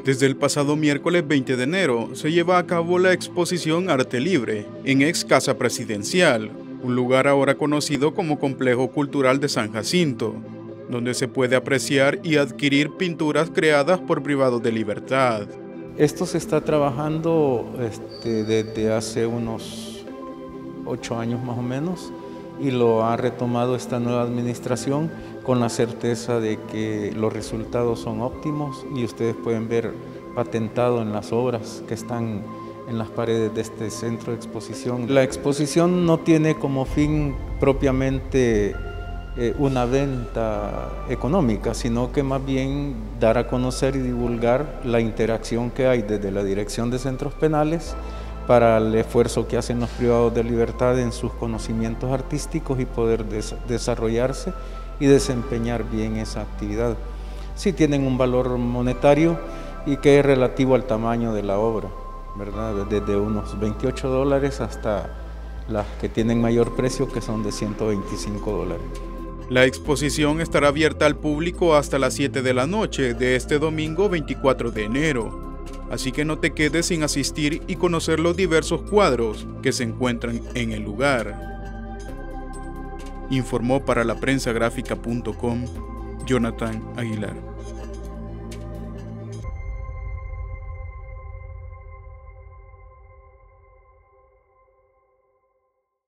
Desde el pasado miércoles 20 de enero se lleva a cabo la exposición Arte Libre en ex Casa Presidencial, un lugar ahora conocido como Complejo Cultural de San Jacinto, donde se puede apreciar y adquirir pinturas creadas por privados de libertad. Esto se está trabajando desde hace unos 8 años más o menos, y lo ha retomado esta nueva administración con la certeza de que los resultados son óptimos, y ustedes pueden ver patentado en las obras que están en las paredes de este centro de exposición. La exposición no tiene como fin propiamente una venta económica, sino que más bien dar a conocer y divulgar la interacción que hay desde la Dirección de Centros Penales para el esfuerzo que hacen los privados de libertad en sus conocimientos artísticos y poder desarrollarse y desempeñar bien esa actividad. Sí tienen un valor monetario y que es relativo al tamaño de la obra, ¿verdad? Desde unos $28 hasta las que tienen mayor precio, que son de $125. La exposición estará abierta al público hasta las 7 de la noche de este domingo 24 de enero. Así que no te quedes sin asistir y conocer los diversos cuadros que se encuentran en el lugar. Informó para laprensagráfica.com Jonathan Aguilar.